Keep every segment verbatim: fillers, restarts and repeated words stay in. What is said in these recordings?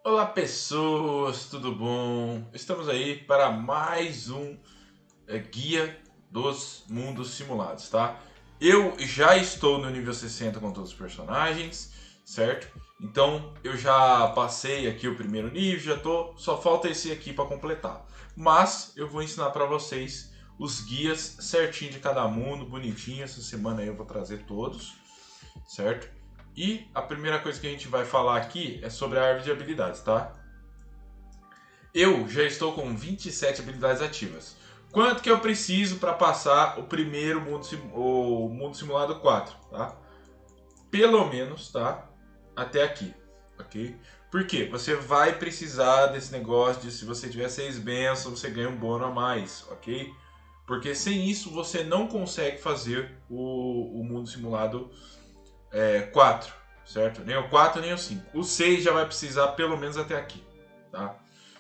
Olá pessoas, tudo bom? Estamos aí para mais um é, guia dos mundos simulados, tá? Eu já estou no nível sessenta com todos os personagens, certo? Então eu já passei aqui o primeiro nível, já tô, só falta esse aqui para completar. Mas eu vou ensinar para vocês os guias certinho de cada mundo, bonitinho. Essa semana aí eu vou trazer todos, certo? E a primeira coisa que a gente vai falar aqui é sobre a árvore de habilidades, tá? Eu já estou com vinte e sete habilidades ativas. Quanto que eu preciso para passar o primeiro mundo, o mundo simulado quatro, tá? Pelo menos, tá? Até aqui, ok? Por quê? Você vai precisar desse negócio de se você tiver seis bênçãos, você ganha um bônus a mais, ok? Porque sem isso você não consegue fazer o, o mundo simulado é, quatro, certo? Nem o quatro nem o cinco. O seis já vai precisar pelo menos até aqui, tá?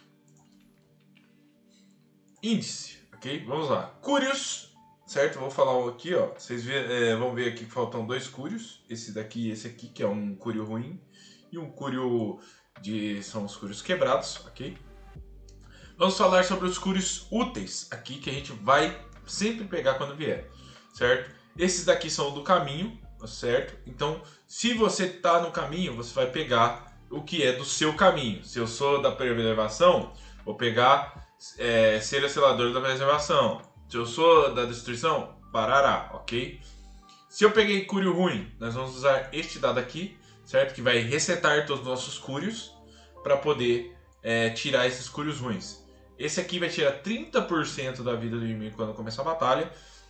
Índice, ok? Vamos lá. Curios, certo? Vou falar aqui, ó. Vocês vê, é, vão ver aqui que faltam dois curios. Esse daqui e esse aqui, que é um curio ruim. E um curio de... são os curios quebrados, ok? Vamos falar sobre os curios úteis aqui, que a gente vai sempre pegar quando vier, certo? Esses daqui são do caminho, certo? Então, se você tá no caminho, você vai pegar o que é do seu caminho. Se eu sou da preservação, vou pegar é, ser selador da preservação. Se eu sou da destruição, parará, ok? Se eu peguei cúrio ruim, nós vamos usar este dado aqui, certo? Que vai resetar todos os nossos cúrios para poder é, tirar esses cúrios ruins. Esse aqui vai tirar trinta por cento da vida do inimigo quando começar a batalha.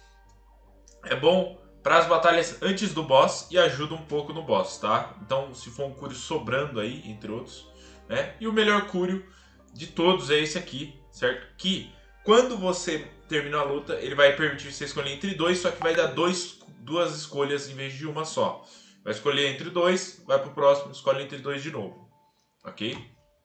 É bom para as batalhas antes do boss e ajuda um pouco no boss, tá? Então, se for um cúrio sobrando aí, entre outros, né? E o melhor cúrio de todos é esse aqui, certo? Que quando você termina a luta, ele vai permitir você escolher entre dois, só que vai dar dois, duas escolhas em vez de uma só. Vai escolher entre dois, vai pro próximo, escolhe entre dois de novo, ok?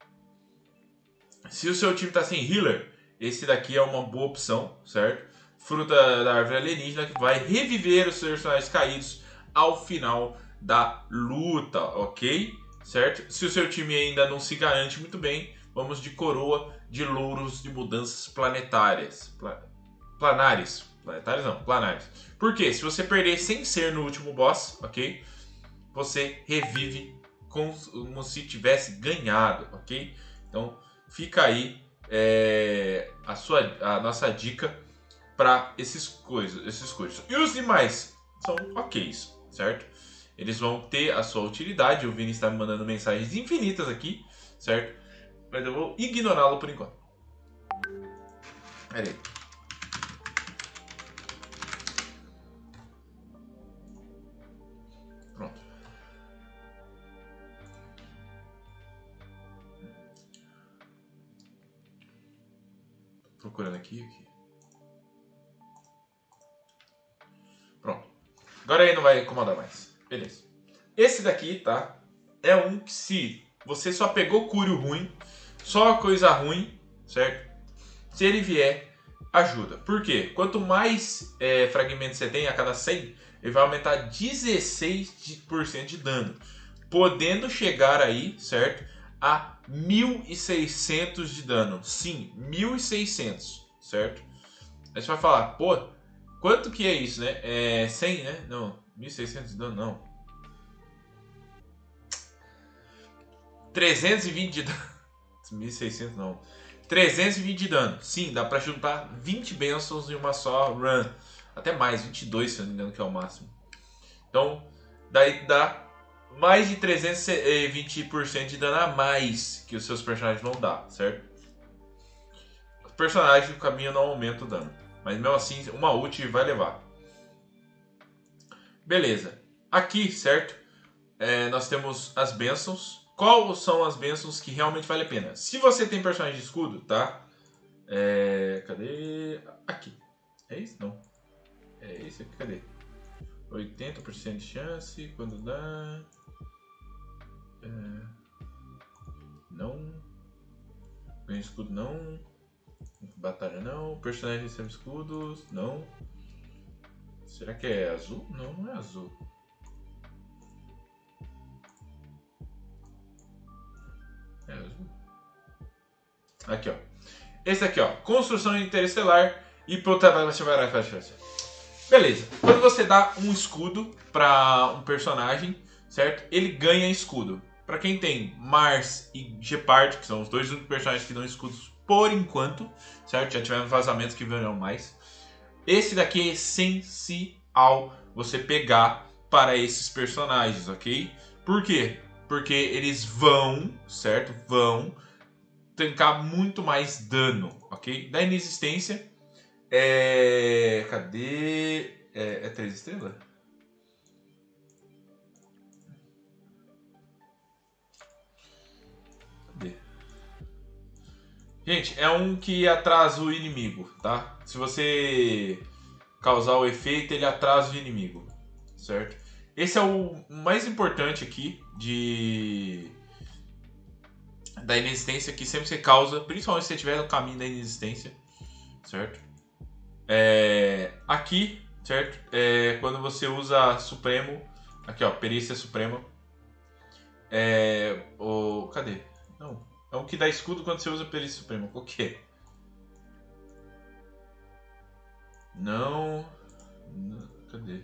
Se o seu time tá sem healer, esse daqui é uma boa opção, certo? Fruta da árvore alienígena que vai reviver os personagens caídos ao final da luta, ok? Certo? Se o seu time ainda não se garante muito bem, vamos de coroa de louros de mudanças planetárias. Pla planares. Planetários não, planares. Por quê? Se você perder sem ser no último boss, ok? Você revive como se tivesse ganhado, ok? Então fica aí é, a, sua, a nossa dica para esses coisas, esses cursos. E os demais são ok, certo? Eles vão ter a sua utilidade. O Vini está me mandando mensagens infinitas aqui, certo? Mas eu vou ignorá-lo por enquanto. Pera aí. Pronto. Tô procurando aqui, aqui. Pronto. Agora aí não vai incomodar mais. Beleza. Esse daqui, tá? É um que se você só pegou cúrio ruim, só coisa ruim, certo? Se ele vier, ajuda. Por quê? Quanto mais é, fragmentos você tem a cada cem, ele vai aumentar dezesseis por cento de dano. Podendo chegar aí, certo? A mil e seiscentos de dano. Sim, mil e seiscentos, certo? Aí você vai falar, pô, quanto que é isso, né? É cem, né? Não, mil e seiscentos de dano, não. trezentos e vinte de dano. mil e seiscentos não. trezentos e vinte de dano. Sim, dá pra juntar vinte bênçãos em uma só run. Até mais, vinte e dois se eu não me engano que é o máximo. Então, daí dá mais de trezentos e vinte por cento de dano a mais que os seus personagens vão dar, certo? Os personagens do caminho não aumentam o dano. Mas mesmo assim, uma ult vai levar. Beleza. Aqui, certo? É, nós temos as bênçãos. Quais são as bênçãos que realmente vale a pena? Se você tem personagem de escudo, tá? É, cadê? Aqui. É isso? Não. É esse aqui, cadê? oitenta por cento de chance, quando dá... É, não. Ganha escudo, não. Batalha, não. Personagem recebe escudos, não. Será que é azul? Não, não é azul. É azul. Aqui, ó. Esse aqui, ó. Construção interestelar e... Beleza. Quando você dá um escudo pra um personagem, certo? Ele ganha escudo. Pra quem tem Mars e Gepard, que são os dois únicos personagens que dão escudos por enquanto, certo? Já tivemos vazamentos que virão mais. Esse daqui é essencial você pegar para esses personagens, ok? Por quê? Porque eles vão, certo? Vão tancar muito mais dano, ok? Da inexistência, é... Cadê? É, é três estrelas? Cadê? Gente, é um que atrasa o inimigo, tá? Se você causar o efeito, ele atrasa o inimigo, certo? Esse é o mais importante aqui de... da inexistência, que sempre você causa, principalmente se você estiver no caminho da inexistência, certo? É... Aqui, certo? É... Quando você usa Supremo, aqui ó, Perícia Suprema, é... o... Cadê? Não, é um que dá escudo quando você usa Perícia Suprema, qual que é? Não... Não... Cadê?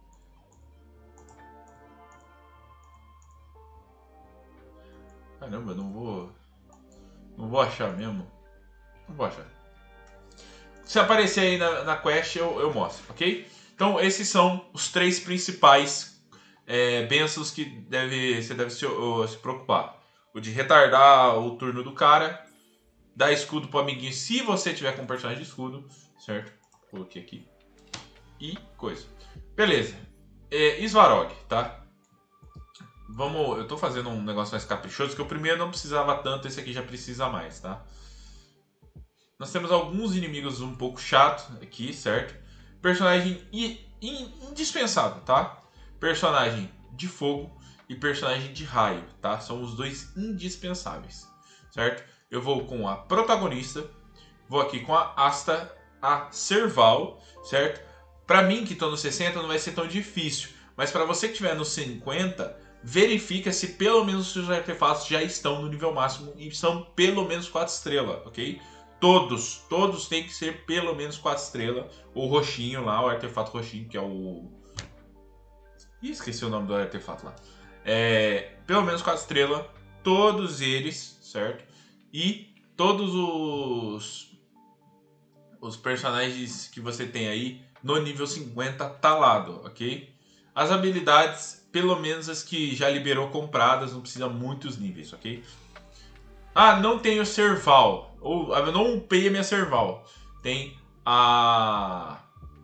Caramba, eu não vou... Não vou achar mesmo. Não vou achar. Se aparecer aí na, na quest, eu, eu mostro, ok? Então, esses são os três principais é, bênçãos que deve, você deve se, ou, se preocupar. O de retardar o turno do cara, dar escudo pro amiguinho se você tiver com um personagem de escudo, certo? Coloquei aqui. E coisa. Beleza. É, Svarog, tá? Vamos, eu tô fazendo um negócio mais caprichoso, que o primeiro não precisava tanto, esse aqui já precisa mais, tá? Nós temos alguns inimigos um pouco chatos aqui, certo? Personagem indispensável, tá? Personagem de fogo e personagem de raio, tá? São os dois indispensáveis, certo? Eu vou com a protagonista, vou aqui com a Asta, a Serval, certo? Pra mim, que tô no sessenta, não vai ser tão difícil, mas pra você que tiver no cinquenta... verifica se pelo menos os seus artefatos já estão no nível máximo e são pelo menos quatro estrelas, ok? Todos, todos têm que ser pelo menos quatro estrelas. O roxinho lá, o artefato roxinho, que é o... Ih, esqueci o nome do artefato lá. É, pelo menos quatro estrelas, todos eles, certo? E todos os, os personagens que você tem aí no nível cinquenta talado, ok? As habilidades, pelo menos as que já liberou compradas, não precisa muitos níveis, ok? Ah, não tenho Serval. Ou eu não upei a minha Serval. Tem a...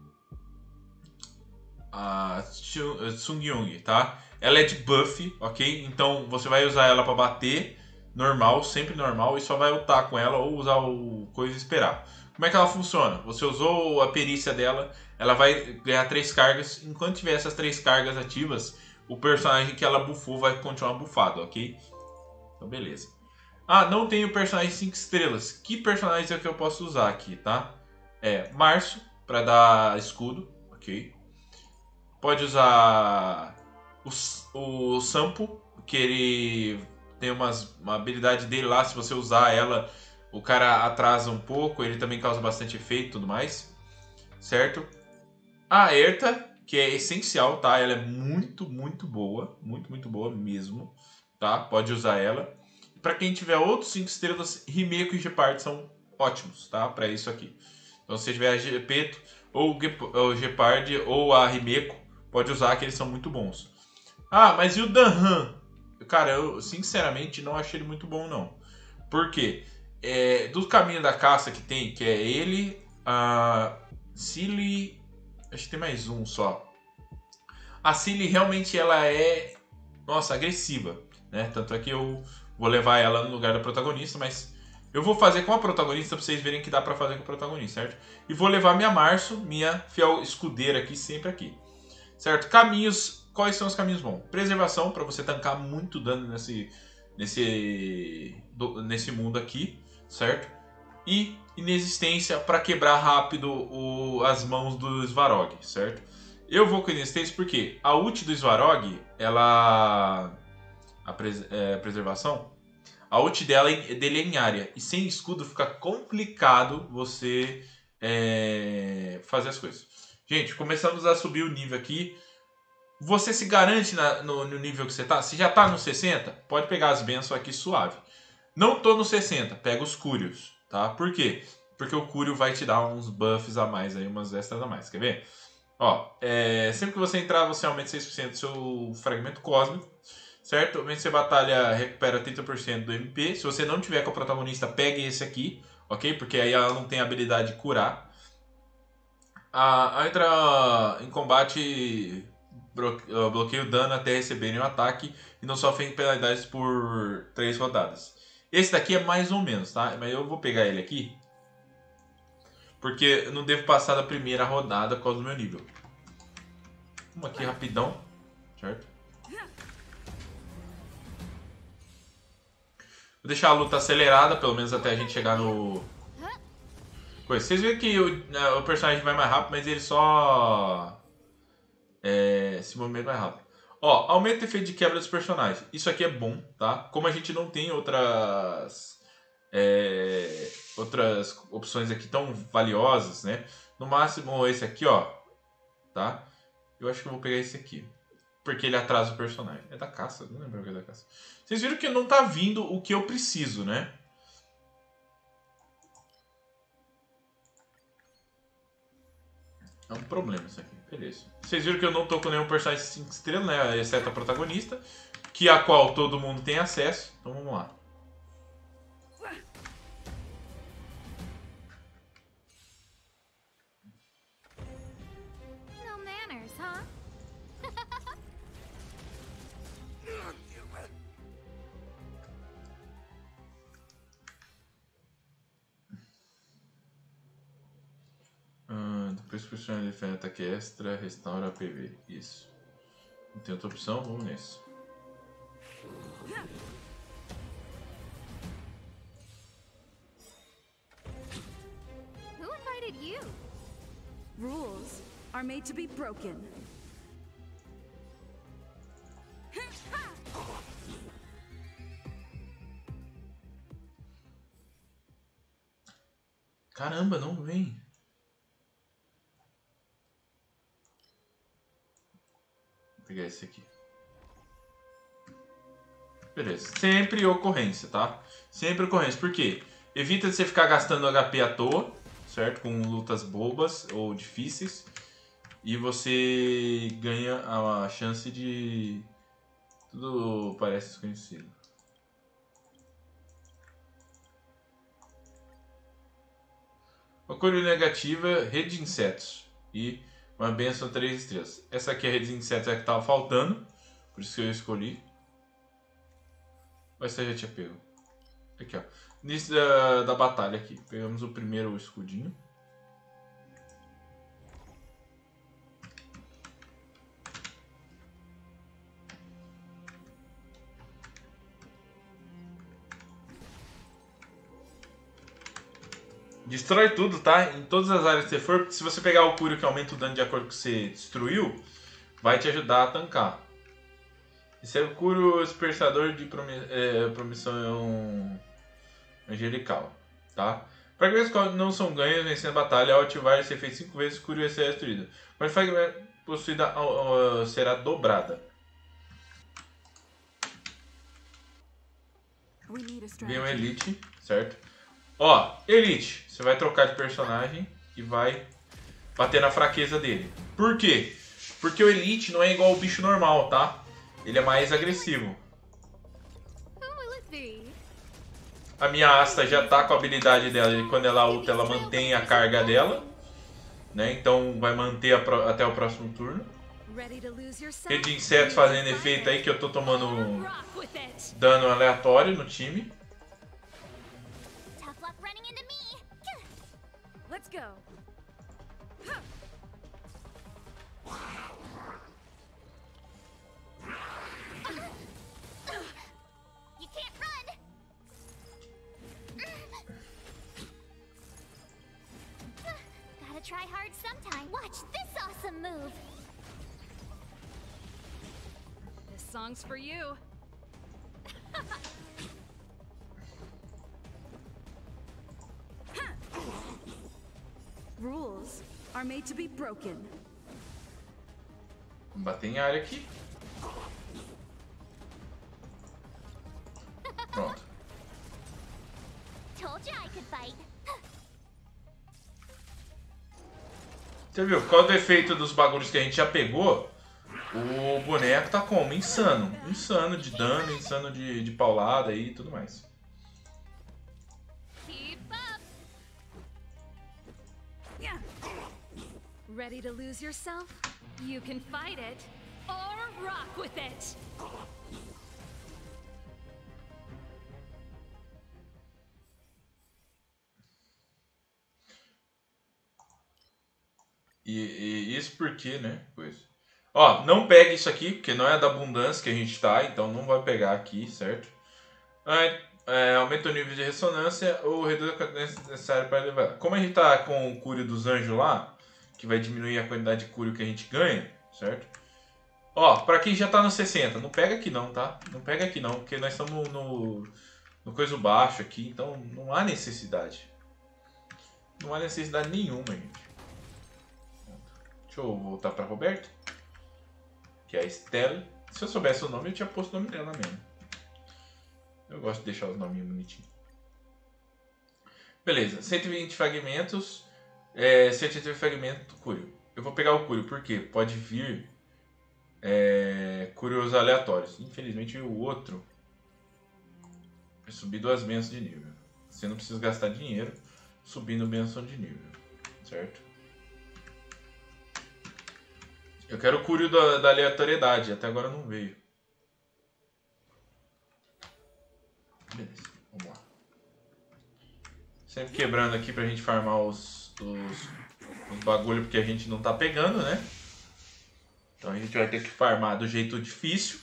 a Sungyung, tá? Ela é de buff, ok? Então você vai usar ela para bater normal, sempre normal, e só vai ultar com ela ou usar o coisa e esperar. Como é que ela funciona? Você usou a perícia dela, ela vai ganhar três cargas. Enquanto tiver essas três cargas ativas, o personagem que ela buffou vai continuar buffado, ok? Então, beleza. Ah, não tenho personagem cinco estrelas. Que personagem é que eu posso usar aqui, tá? É Março, para dar escudo, ok? Pode usar o, o Sampo, que ele tem umas, uma habilidade dele lá, se você usar ela... o cara atrasa um pouco, ele também causa bastante efeito e tudo mais, certo? A Erta, que é essencial, tá? Ela é muito, muito boa, muito, muito boa mesmo, tá? Pode usar ela. Para quem tiver outros cinco estrelas, Rimeco e Gepard são ótimos, tá? Para isso aqui. Então, se você tiver a Gepeto, ou o Gepard, ou a Rimeco, pode usar, que eles são muito bons. Ah, mas e o Danhan? Cara, eu sinceramente não achei ele muito bom, não. Por quê? É, do caminho da caça que tem, que é ele, a Cilly, acho que tem mais um só. A Cilly realmente ela é, nossa, agressiva, né? Tanto é que eu vou levar ela no lugar da protagonista, mas eu vou fazer com a protagonista pra vocês verem que dá pra fazer com a protagonista, certo? E vou levar minha Março, minha fiel escudeira aqui, sempre aqui, certo? Caminhos, quais são os caminhos bons? Preservação, pra você tancar muito dano nesse, nesse, nesse mundo aqui, certo? E inexistência para quebrar rápido o, as mãos do Svarog, certo? Eu vou com inexistência porque a ult do Svarog, ela... a pres, é, preservação, A ult dela, dele é em área. E sem escudo fica complicado você é, fazer as coisas. Gente, começamos a subir o nível aqui. Você se garante na, no, no nível que você tá? Se já tá no sessenta, pode pegar as bênçãos aqui suave. Não tô no sessenta, pega os cúrios, tá? Por quê? Porque o cúrio vai te dar uns buffs a mais aí, umas extras a mais. Quer ver? Ó, é, sempre que você entrar, você aumenta seis por cento do seu fragmento cósmico. Certo? Vencer batalha recupera trinta por cento do M P. Se você não tiver com a protagonista, pegue esse aqui, ok? Porque aí ela não tem a habilidade de curar. A, a entra em combate, bloqueia o dano até receberem o ataque e não sofrem penalidades por três rodadas. Esse daqui é mais ou menos, tá? Mas eu vou pegar ele aqui, porque eu não devo passar da primeira rodada por causa do meu nível. Vamos aqui rapidão, certo? Vou deixar a luta acelerada, pelo menos até a gente chegar no... Coisa. Vocês viram que o, o personagem vai mais rápido, mas ele só... É, se movimenta mais rápido. Ó, aumenta o efeito de quebra dos personagens. Isso aqui é bom, tá? Como a gente não tem outras... É, outras opções aqui tão valiosas, né? No máximo esse aqui, ó. Tá? Eu acho que eu vou pegar esse aqui. Porque ele atrasa o personagem. É da caça? Não lembro o que é da caça. Vocês viram que não tá vindo o que eu preciso, né? É um problema isso aqui. Beleza. Vocês viram que eu não tô com nenhum personagem cinco estrelas, né? Exceto a protagonista. Que a qual todo mundo tem acesso. Então vamos lá. No manners, huh? Ah, depois que o personagem defende ataque extra, restaura P V. Isso. Não tem outra opção? Vamos nesse. Who invited you? Rules are made to be broken. Caramba, não vem. Vou pegar esse aqui. Beleza. Sempre ocorrência, tá? Sempre ocorrência. Por quê? Evita de você ficar gastando H P à toa, certo? Com lutas bobas ou difíceis. E você ganha a chance de... Tudo parece desconhecido. Uma cor negativa, rede de insetos. E uma benção três estrelas. Essa aqui é a rede de insetos é a que estava faltando. Por isso que eu escolhi. Mas você já tinha pego. Aqui, ó. Início da, da batalha aqui. Pegamos o primeiro escudinho. Destrói tudo, tá? Em todas as áreas que você for. Se você pegar o Cúrio que aumenta o dano de acordo com o que você destruiu, vai te ajudar a tancar. Esse é o Cúrio Dispersador de promi é, Promissão Angelical, tá? Para que que não são ganhos vencendo a batalha, ao ativar esse efeito cinco vezes, o Cúrio vai ser destruído. Mas fragmento possuída uh, será dobrada. Vem o Elite, certo? Ó, Elite, você vai trocar de personagem e vai bater na fraqueza dele. Por quê? Porque o Elite não é igual ao bicho normal, tá? Ele é mais agressivo. A minha Asta já tá com a habilidade dela, e quando ela ulta, ela mantém a carga dela, né? Então vai manter a pro... até o próximo turno. Rede de insetos fazendo efeito aí, que eu tô tomando dano aleatório no time. Let's go. You can't run. Gotta try hard sometime. Watch this awesome move. This song's for you. are made to be broken. Vamos bater em área aqui. Pronto. Told you I could fight. Você viu? Por causa do efeito dos bagulhos que a gente já pegou, o boneco tá como? Insano. Insano de dano, insano de, de paulada e tudo mais. Keep up. Yeah. Ready to lose yourself? You can fight it or rock with it. E, e isso porque, né? Pois. Ó, não pegue isso aqui, porque não é da abundância que a gente tá, então não vai pegar aqui, certo? É, é, aumenta o nível de ressonância ou reduz a quantidade necessária para levar. Como a gente tá com o Cúrio dos Anjos lá, que vai diminuir a quantidade de Cúrio que a gente ganha, certo? Ó, pra quem já tá no sessenta, não pega aqui não, tá? Não pega aqui não, porque nós estamos no, no coisa baixo aqui, então não há necessidade. Não há necessidade nenhuma, gente. Deixa eu voltar pra Roberta, que é a Estela. Se eu soubesse o nome, eu tinha posto o nome dela mesmo. Eu gosto de deixar os nominhos bonitinhos. Beleza, cento e vinte fragmentos. É, cento e vinte fragmentos do Cúrio. Eu vou pegar o Cúrio, porque pode vir é, Cúrios aleatórios. Infelizmente o outro vai subir duas bênçãos de nível. Você não precisa gastar dinheiro subindo bênção de nível, certo? Eu quero o Cúrio da, da aleatoriedade, até agora não veio. Beleza, vamos lá. Sempre quebrando aqui pra gente farmar os, os, os bagulho, porque a gente não tá pegando, né? Então a gente vai ter que farmar do jeito difícil.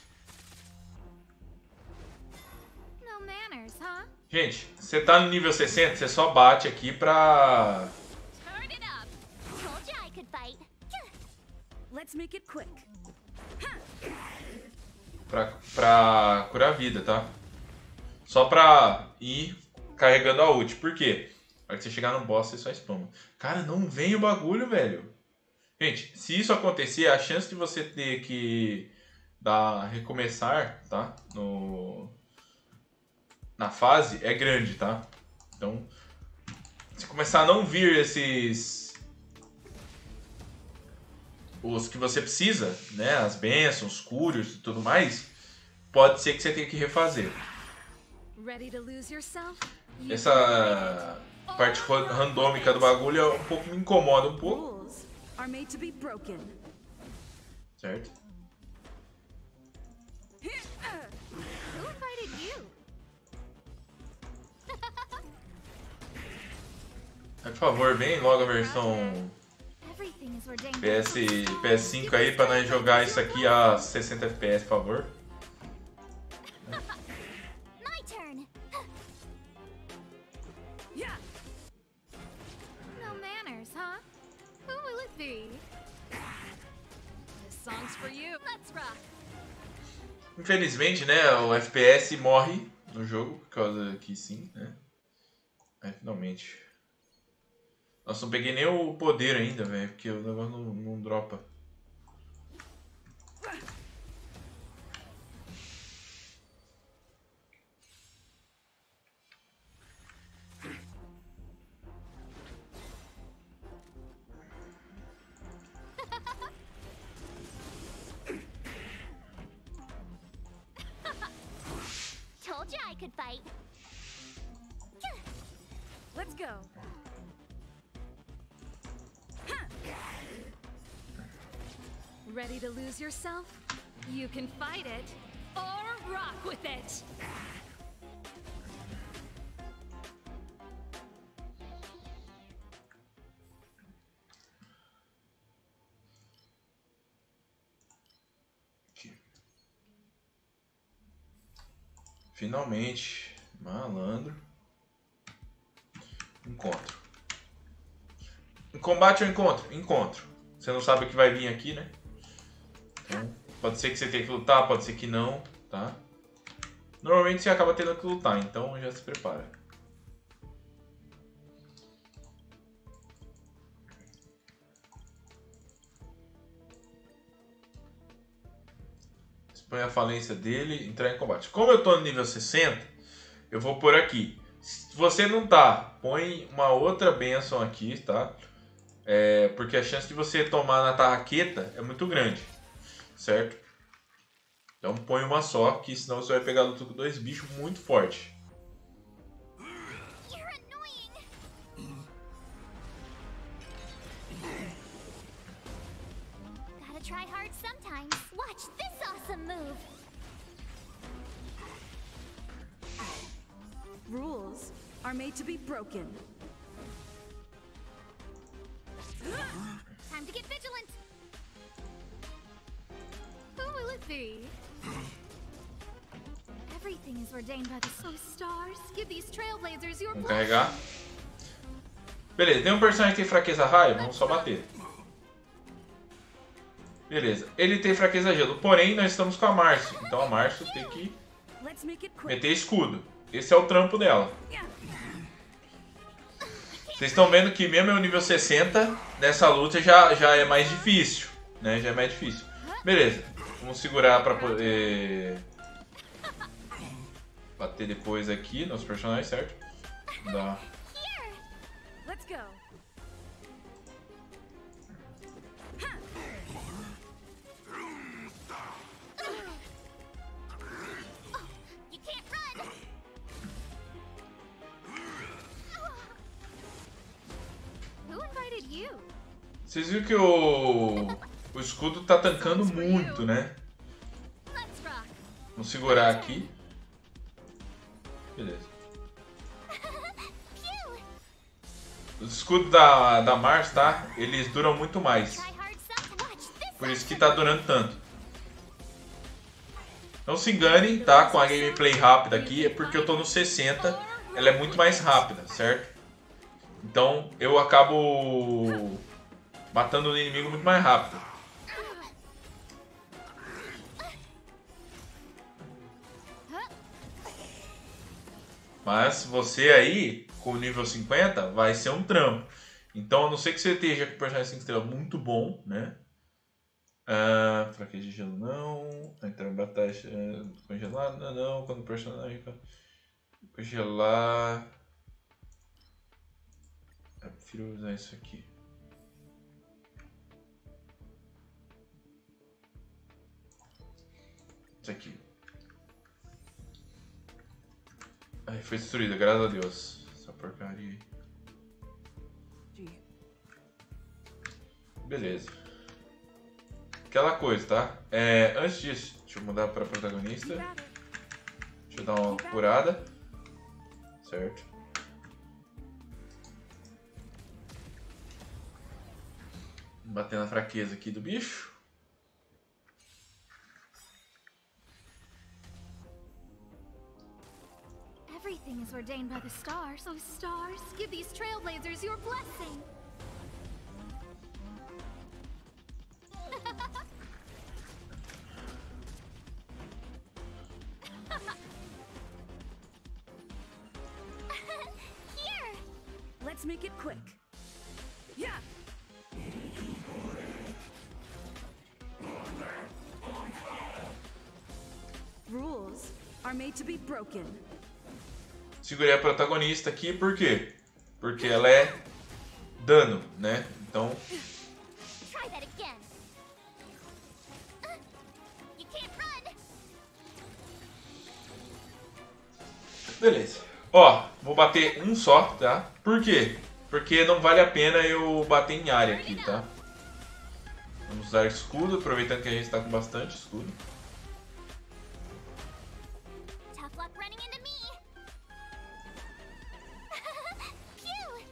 No manners, huh? Gente, você tá no nível sessenta, você só bate aqui pra... Turn it up. Told you I could fight. Let's make it quick. Pra, pra curar a vida, tá? Só pra ir carregando a ult. Por quê? Na hora que você chegar no boss, você só spama. Cara, não vem o bagulho, velho. Gente, se isso acontecer, a chance de você ter que dar recomeçar, tá? No... Na fase é grande, tá? Então, se começar a não vir esses... os que você precisa, né? As bênçãos, os cúrios e tudo mais, pode ser que você tenha que refazer. Ready to lose yourself? Essa parte randômica do bagulho é um pouco, me incomoda um pouco. Rules are made to be broken. Certo? Who invited you? Por favor, vem logo a versão Everything is ordained. P S, P S cinco aí pra nós jogar isso aqui a sessenta F P S, por favor. My turn. Yeah. No manners, huh? Who will it be? This song's for you. Let's rock. Infelizmente, né, o F P S morre no jogo, por causa que sim, né? É, finalmente. Nossa, não peguei nem o poder ainda, velho, porque o negócio não, não dropa. Told you I could fight. Let's go. Ready to lose yourself? You can fight it or rock with it. Aqui. Finalmente, malandro. Encontro. Em combate ou encontro? Encontro. Você não sabe o que vai vir aqui, né? Então, pode ser que você tenha que lutar, pode ser que não, tá? Normalmente você acaba tendo que lutar, então já se prepara. Põe a falência dele, entrar em combate. Como eu tô no nível sessenta, eu vou por aqui. Se você não tá, põe uma outra bênção aqui, tá? É, porque a chance de você tomar na tarraqueta é muito grande, certo? Então põe uma só, que senão você vai pegar a luta com dois bichos muito fortes. Try hard sometimes. Watch this awesome move. Rules are made to be broken. Time to get vigilant. Who will it be? Everything is ordained by the So stars, give these trailblazers your Vamos blessing. carregar. Beleza, tem um personagem que tem fraqueza raio, vamos só bater. Beleza, ele tem fraqueza gelo, porém nós estamos com a Márcio, então a Márcio tem que Let's make it quick. meter escudo. Esse é o trampo dela. Vocês estão vendo que mesmo eu nível sessenta, nessa luta já, já é mais difícil, né? Já é mais difícil. Beleza, vamos segurar pra poder bater depois aqui nos personagens, certo? Dá. Let's go. You can't run. Who invited you? Vocês viram que o, o escudo tá tancando muito, né? Let's rock. Vamos segurar aqui. Beleza. Phew. Os escudos da, da Mars, tá? Eles duram muito mais. Try hard some. Watch this. Por isso que tá durando tanto. Não se engane, tá? Com a gameplay rápida aqui, é porque eu tô no sessenta. Ela é muito mais rápida, certo? Então eu acabo matando o inimigo muito mais rápido. Mas você aí, com o nível cinquenta, vai ser um trampo. Então, a não ser que você esteja com o personagem cinco estrelas muito bom, né? Ah, fraqueza de gelo não. Entrar em batalha congelada não. Quando o personagem congelar. Eu prefiro usar isso aqui. Isso aqui. Ai, foi destruída, graças a Deus. Essa porcaria aí. Beleza. Aquela coisa, tá? É, antes disso, deixa eu mudar para protagonista. Deixa eu dar uma curada. Certo. Bater na fraqueza aqui do bicho. Everything is ordained by the stars. So stars, give these trailblazers your blessing. Here. Let's make it quick. Yeah. Rules are made to be broken. Segurei a protagonista aqui, por quê? Porque ela é dano, né? Então, Try that again. Uh, You can't run. beleza. Ó, vou bater um só, tá? Por quê? Porque não vale a pena eu bater em área aqui, tá? Vamos usar escudo, aproveitando que a gente tá com bastante escudo. Tough luck running into me. Phew.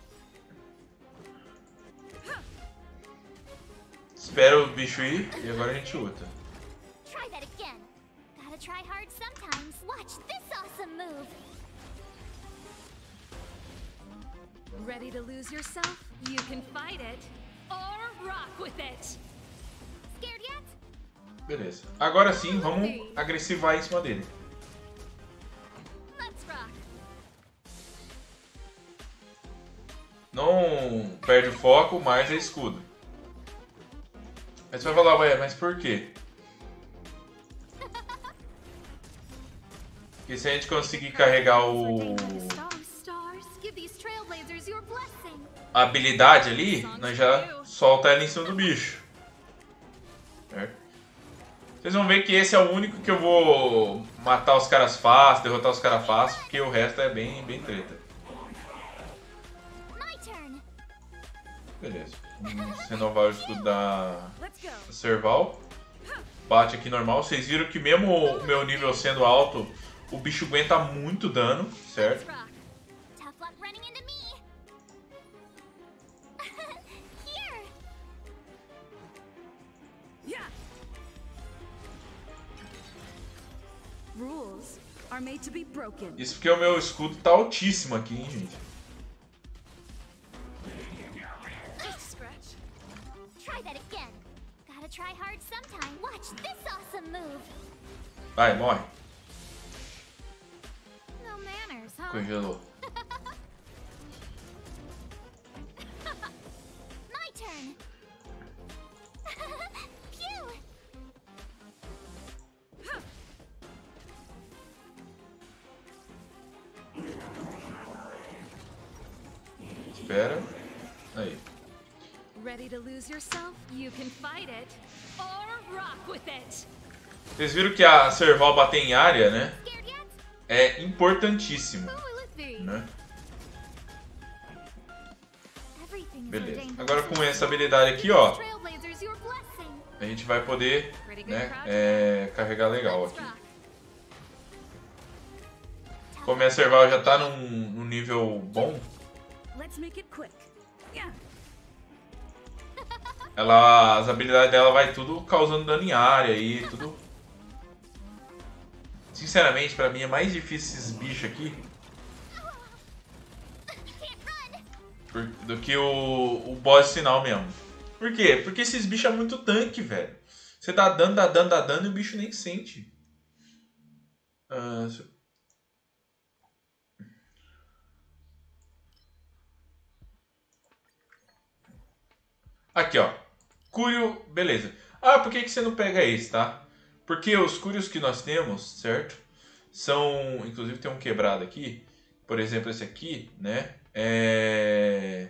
Espera o bicho ir e agora a gente luta. Try that again. Gotta try hard sometimes. Watch this awesome move. Ready to lose yourself? You can fight it or rock with it. Scared yet? Beleza. Agora sim, vamos agressivar em cima dele. Let's rock. Não perde o foco, mas é escudo. Aí você vai falar, ué, mas por quê? Porque se a gente conseguir carregar o... Stars, give these trailblazers your blessing. a habilidade ali, nós já solta ela em cima do bicho. Certo? Vocês vão ver que esse é o único que eu vou matar os caras fácil, derrotar os caras fácil, porque o resto é bem, bem treta. My turn. Beleza. Vamos renovar o escudo da Serval. Bate aqui normal. Vocês viram que mesmo o meu nível sendo alto, o bicho aguenta muito dano, certo? Rock. Tough luck running into me. Here. Yeah. Rules are made to be broken. Isso porque o meu escudo tá altíssimo aqui, hein, gente. Try that again. Gotta try hard sometime. Watch this awesome move. Vai, morre. No manners, huh? Congelou. My turn. Phew. Espera. Aí. Ready to lose yourself? You can fight it or rock with it. Vocês viram que a Serval bater em área, né? Scared yet? É importantíssimo, Oh, look there. né? Everything is Beleza. ordained Agora by com essa fate. habilidade aqui, ó, Trailblazers your blessing. a gente vai poder, né, é, carregar legal Let's aqui. rock. Como a Serval já tá num, num nível bom, Let's make it quick. Yeah. ela, as habilidades dela vai tudo causando dano em área e tudo. Sinceramente, pra mim é mais difícil esses bichos aqui Can't run. por- do que o, o boss final mesmo. Por quê? Porque esses bichos é muito tanque, velho. Você dá dano, dá dano, dá dano e o bicho nem sente. Ah, se- Aqui, ó. Curio, beleza. Ah, por que, que você não pega esse, tá? Porque os curios que nós temos, certo? São... Inclusive tem um quebrado aqui. Por exemplo, esse aqui, né? É...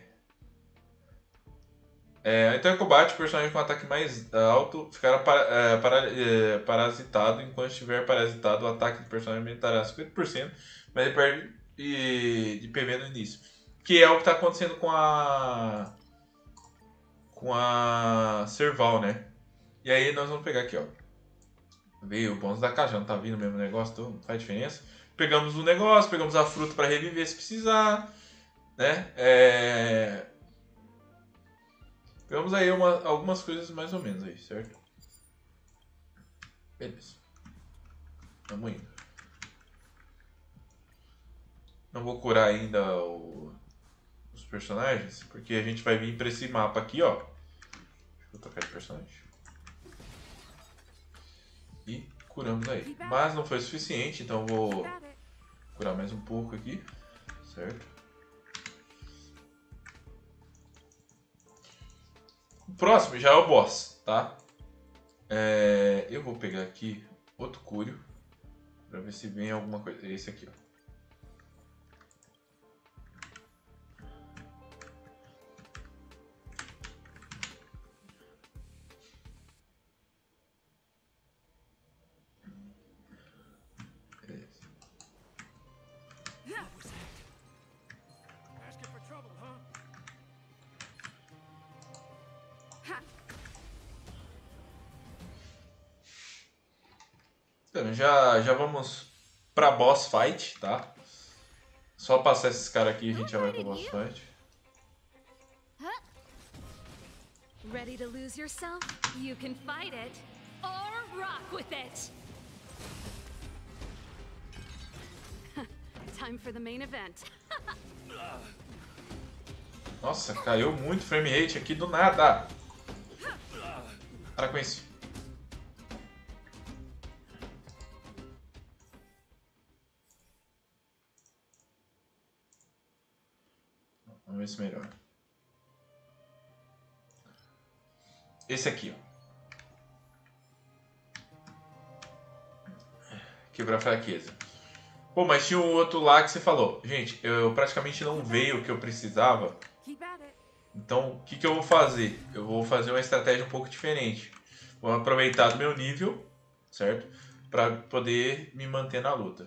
É, então é combate, o personagem com ataque mais alto ficará para, é, para, é, parasitado. Enquanto estiver parasitado, o ataque do personagem aumentará cinquenta por cento, mas ele perde de, de P V no início. Que é o que está acontecendo com a... Com a Serval, né? E aí nós vamos pegar aqui, ó. Veio o bônus da caixa, não tá vindo o mesmo negócio, então não faz diferença. Pegamos o negócio, pegamos a fruta para reviver se precisar, né? É... Pegamos aí uma, algumas coisas mais ou menos aí, certo? Beleza. Vamos indo. Não vou curar ainda o, os personagens, porque a gente vai vir para esse mapa aqui, ó. Deixa eu trocar de personagem. E curamos aí. Mas não foi suficiente, então eu vou Got it. curar mais um pouco aqui, certo? O próximo já é o boss, tá? É, eu vou pegar aqui outro cúrio pra ver se vem alguma coisa. Esse aqui, ó. Beleza. Asking for trouble, huh? Então, já, já vamos pra boss fight, tá? Só passar esses caras aqui e a gente já vai pro boss fight. Ready to lose yourself? You can fight it or rock with it. Time for the main event. Nossa, caiu muito frame rate aqui do nada. Para com isso. Vamos ver se melhora. Esse aqui, ó. Quebrar fraqueza. Pô, mas tinha um outro lá que você falou. Gente, eu praticamente não veio o que eu precisava. Keep at it. Então, o que, que eu vou fazer? Eu vou fazer uma estratégia um pouco diferente. Vou aproveitar do meu nível, certo? Para poder me manter na luta.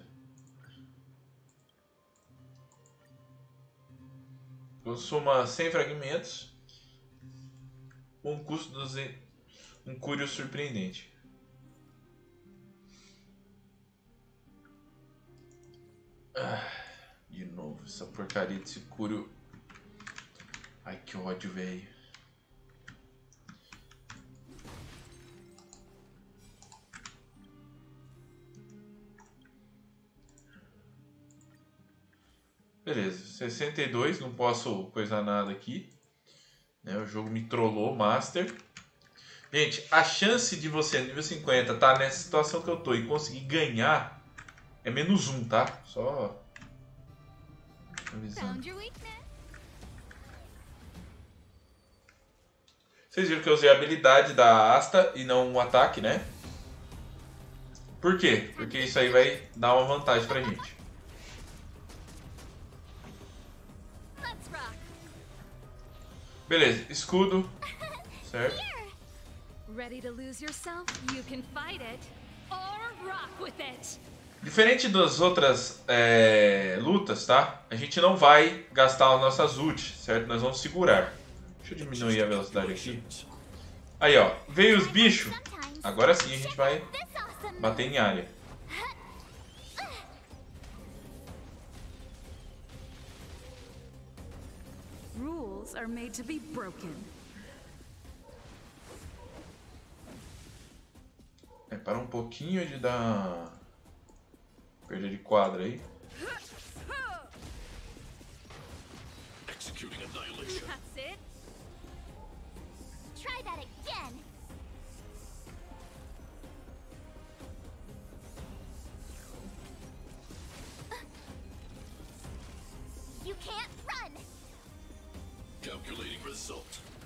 Consuma cem fragmentos. Um custo de duzentos. Um Cúrio surpreendente. Ah, de novo, essa porcaria desse Cúrio. Ai, que ódio, velho. Beleza, sessenta e dois, não posso coisar nada aqui. Né, o jogo me trollou, Master. Gente, a chance de você, nível cinquenta, tá nessa situação que eu tô e conseguir ganhar é menos um, tá? Só avisando. Found your weakness. Vocês viram que eu usei a habilidade da Asta e não um ataque, né? Por quê? Porque isso aí vai dar uma vantagem pra gente. Let's rock. Beleza, escudo. Certo? Ready to lose yourself? You can fight it or rock with it. Diferente das outras é, lutas, tá? A gente não vai gastar as nossas ults, certo? Nós vamos segurar. Deixa eu diminuir a velocidade aqui. Aí, ó. Veio os bichos. Agora sim a gente vai bater em área. Rules are made to be broken. É, para um pouquinho de dar... Perda de quadra aí. Executing annihilation. That's it. Try that again. You can't run. Calculating result.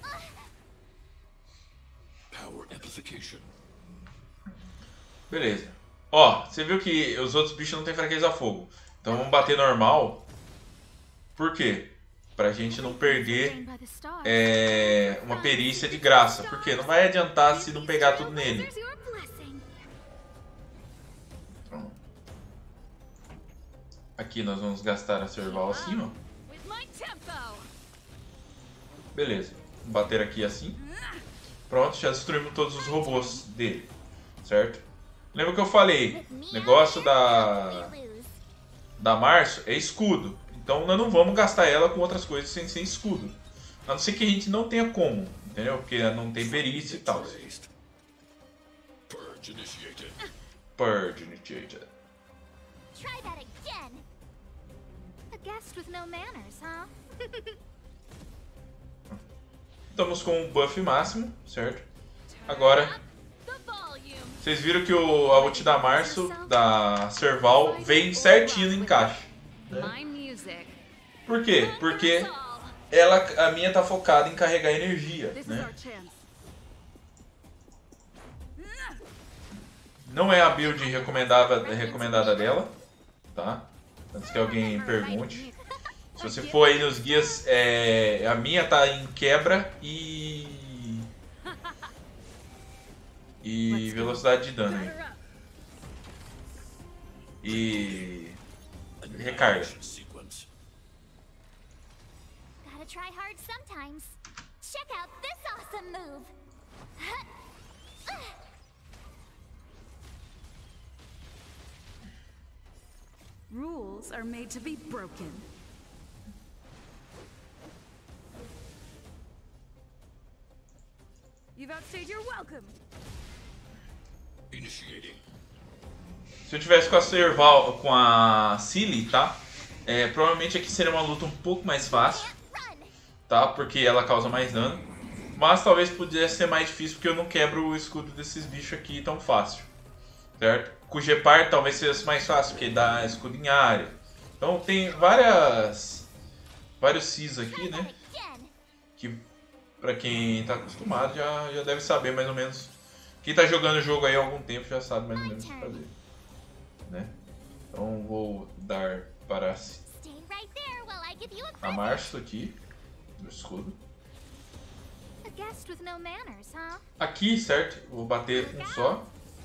Power amplification. Beleza. Ó, você viu que os outros bichos não tem fraqueza a fogo. Então vamos bater normal. Por quê? Pra gente não perder By the stars. é, uma perícia de graça. Porque não vai adiantar se não pegar tudo nele. There's your blessing. Pronto. Aqui nós vamos gastar a Serval assim, ó. With my tempo. Beleza. Vamos bater aqui assim. Pronto, já destruímos todos os robôs dele. Certo? Lembra que eu falei? O negócio da, We lose. da Março é escudo. Então nós não vamos gastar ela com outras coisas sem ser escudo. A não ser que a gente não tenha como. Entendeu? Porque não tem perícia e tal. Raised. Purge initiated. Purge initiated. Try that again. A guest with no manners, huh? Estamos com o buff máximo, certo? Agora, The volume. vocês viram que o, a ult da Março, da Serval, vem certinho no encaixe. My music. Por quê? Porque That's all. ela, a minha tá focada em carregar energia, This is né? our chance. Não é a build recomendada, recomendada dela, tá? Antes que alguém pergunte. Se você for aí nos guias, é, a minha tá em quebra e... E velocidade de dano aí. E... recarga. Sequence. Gotta try hard sometimes. Check out this awesome move. Rules are made to be broken. You've outstayed your welcome. Initiating. Se eu tivesse com a Serval, com a Silly, tá? É, provavelmente aqui seria uma luta um pouco mais fácil, Run. tá? Porque ela causa mais dano. Mas talvez pudesse ser mais difícil porque eu não quebro o escudo desses bichos aqui tão fácil. Certo? Com o Gepard talvez seja mais fácil, porque dá escudo em área. Então tem várias... vários Cs aqui, né? Again. Que pra quem tá acostumado já, já deve saber mais ou menos. Quem tá jogando o jogo aí há algum tempo já sabe mais ou menos o que fazer. Né? Então vou dar para Stay right there while I give you a a present. Marcio aqui, do escudo. A guest with no manners, huh? Aqui, certo? Vou bater um só.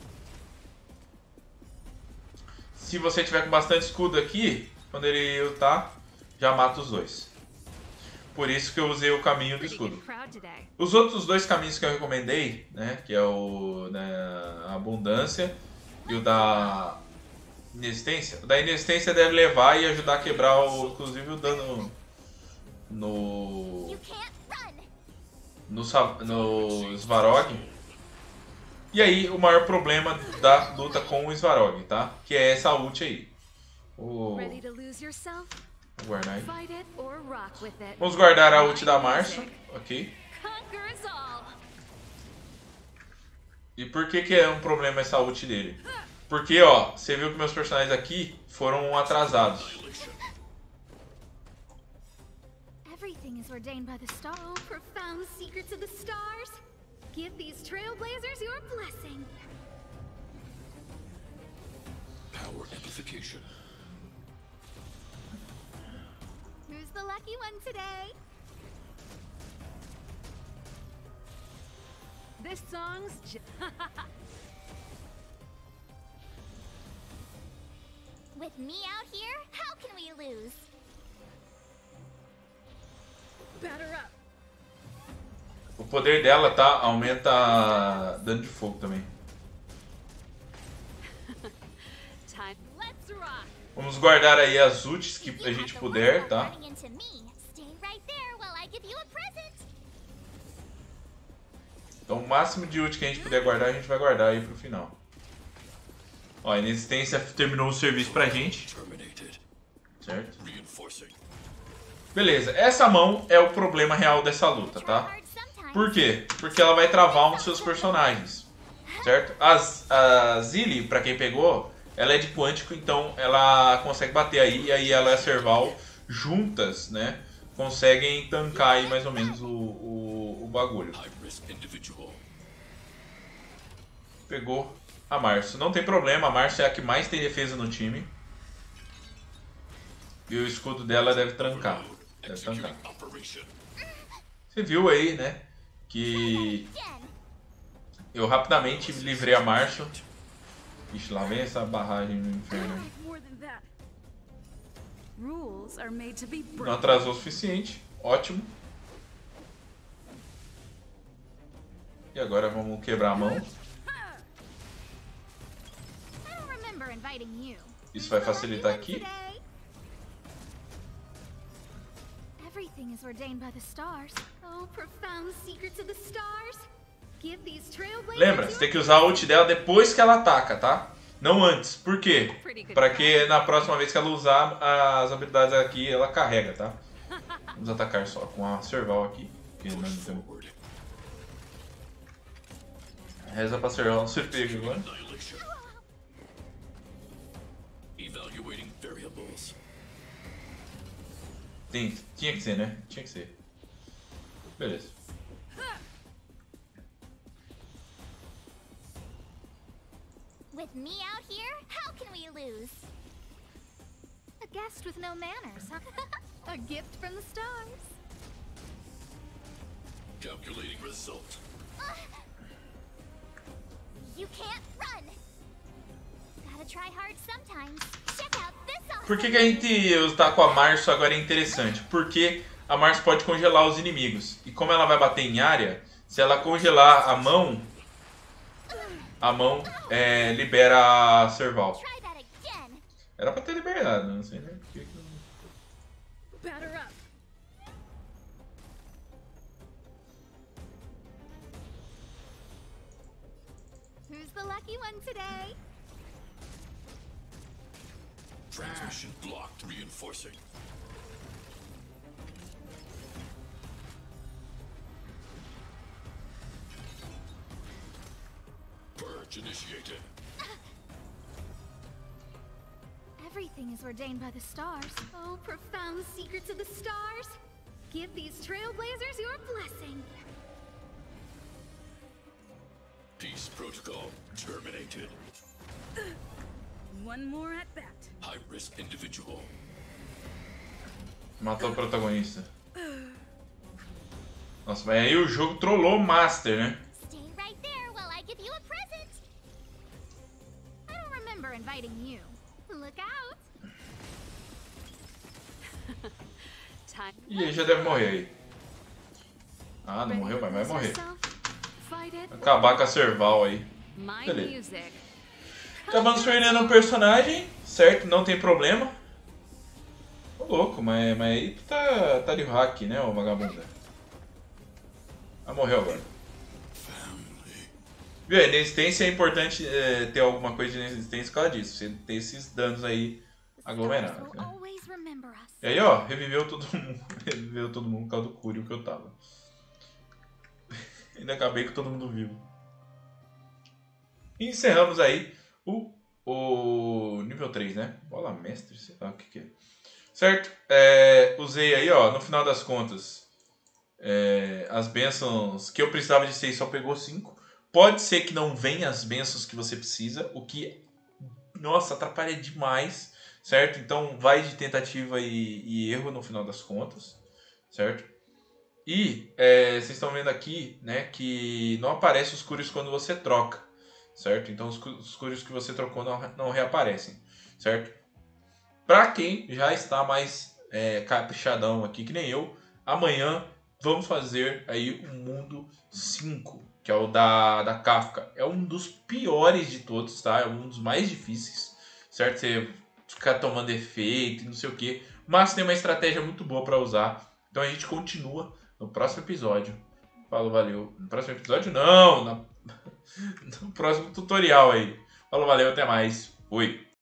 Se você tiver com bastante escudo aqui, quando ele ultar, já mata os dois. Por isso que eu usei o caminho do Pretty escudo. good crowd today. Os outros dois caminhos que eu recomendei, né, que é o da abundância e o da inexistência. O da inexistência deve levar e ajudar a quebrar, o, inclusive, o dano no You can't run. no, Sa- no Svarog. E aí, o maior problema da luta com o Svarog, tá? Que é essa ult aí. Vou Ready to lose yourself? vou guardar aí. Fight it or rock with it. Vamos guardar a ult da Marcio, ok? Conquer us all. E por que que é um problema essa ult dele? Porque, ó, você viu que meus personagens aqui foram atrasados. Everything is ordained by the star. Oh, profound secrets of the stars. Give these trailblazers your blessing. Power amplification. Who's the lucky one today? This song's j With me out here, how can we lose? batter up. O poder dela, tá? Aumenta dano de fogo também. Time. Let's rock. Vamos guardar aí as ults que If a you gente have the puder, luck of tá? running into me, stay right there while I give you a present. Então o máximo de ult que a gente puder guardar, a gente vai guardar aí pro final. Ó, a inexistência terminou o serviço pra gente, Terminated. certo? Reinforcing. Beleza, essa mão é o problema real dessa luta, Try tá? hard sometimes. Por quê? Porque ela vai travar um dos seus personagens, certo? As, a Zilli, pra quem pegou, ela é de quântico, então ela consegue bater aí, e aí ela e a Serval juntas, né, conseguem tancar aí mais ou menos o, o, o bagulho. High risk individual. Pegou a Marcio. Não tem problema, a Marcio é a que mais tem defesa no time. E o escudo dela deve trancar. Deve trancar. Executing operation. Você viu aí, né, que Again. eu rapidamente livrei a Marcio. Ixi, lá vem essa barragem no inferno. More than that. Rules are made to be Não broken. atrasou o suficiente. Ótimo. E agora vamos quebrar a mão. I don't remember inviting you. Isso vai facilitar aqui. Today. Everything is ordained by the stars. Oh, profound secrets of the stars. Give these trailblazers Lembra, você tem que usar a ult dela depois que ela ataca, tá? Não antes. Por quê? Pra que na próxima vez que ela usar as habilidades aqui, ela carrega, tá? Vamos atacar só com a Serval aqui. Que não Push tem... forward. Reza pra Serval não ser pego agora. Annihilation. Evaluating variables. Tem, tinha que ser, né? Tinha que ser. Beleza. With me out here, how can we lose? A guest with no manners, huh? A gift from the stars. Calculating result. You can't run. Gotta try hard sometimes. Check out this awesome. Por que, que a gente tá com a Marcio agora é interessante? Porque a Marcio pode congelar os inimigos. E como ela vai bater em área, se ela congelar a mão, a mão é, libera a Serval. Try that again. Era pra ter liberado, não sei nem por que que não... Batter up. Who's the lucky one today? Transmission blocked. Reinforcing. Purge initiated. Everything is ordained by the stars. Oh, profound secrets of the stars. Give these trailblazers your blessing. Peace protocol terminated. one more at bat. High risk individual. Matou o protagonista. Nossa, mas aí o jogo trollou o Master, né? Stay right there while I give you a present. I don't remember inviting you. Look out. Time. E aí já deve morrer aí. Ah, não Ready morreu, to mas vai lose morrer. yourself? Fight it Acabar com a Serval aí. My Beleza. music. Acabamos perdendo um personagem, certo? Não tem problema. Ô louco, mas, mas aí tu tá, tá de hack, né, ô vagabunda? Ah, morreu agora. Viu? A resistência é importante é, ter alguma coisa de resistência por causa disso. Você ter esses danos aí aglomerados, Will né? always remember us. E aí, ó, reviveu todo mundo. Reviveu todo mundo por causa do Cúrio que eu tava. Ainda acabei com todo mundo vivo. E encerramos aí o, o nível três, né? Bola mestre, sei lá o que que é. Certo? É, usei aí, ó, no final das contas, é, as bênçãos que eu precisava de seis só pegou cinco. Pode ser que não venha as bênçãos que você precisa, o que, nossa, atrapalha demais, certo? Então vai de tentativa e, e erro no final das contas, certo? E é, vocês estão vendo aqui, né, que não aparece os cúrios quando você troca, certo? Então os, os cúrios que você trocou não, não reaparecem, certo? Para quem já está mais é, caprichadão aqui que nem eu, amanhã vamos fazer aí o mundo cinco, que é o da, da Kafka. É um dos piores de todos, tá? É um dos mais difíceis, certo? Você ficar tomando efeito e não sei o que, mas tem uma estratégia muito boa para usar. Então a gente continua no próximo episódio. Falou, valeu. No próximo episódio não, na... no próximo tutorial aí. Falou, valeu, até mais. Fui.